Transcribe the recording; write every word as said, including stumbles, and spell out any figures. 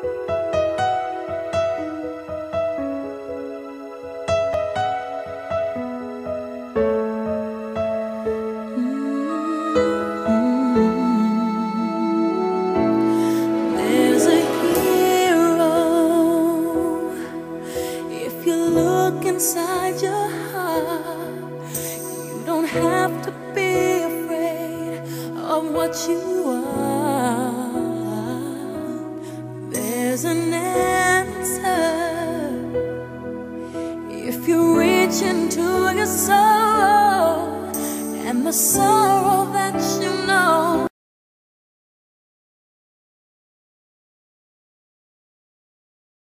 Inside your heart, you don't have to be afraid of what you are. There's an answer if you reach into your soul, and the sorrow that you